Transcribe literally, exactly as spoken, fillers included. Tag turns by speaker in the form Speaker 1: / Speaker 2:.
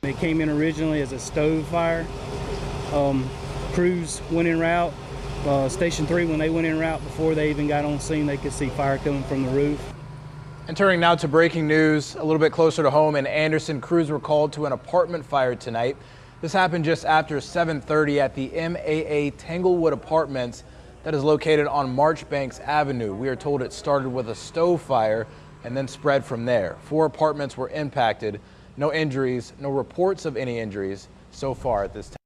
Speaker 1: It came in originally as a stove fire. Um, crews went en route. Uh, Station three, when they went en route, before they even got on scene, they could see fire coming from the roof.
Speaker 2: And turning now to breaking news, a little bit closer to home in Anderson, crews were called to an apartment fire tonight. This happened just after seven thirty at the M A A Tanglewood Apartments that is located on Marchbanks Avenue. We are told it started with a stove fire and then spread from there. Four apartments were impacted. No injuries, no reports of any injuries so far at this time.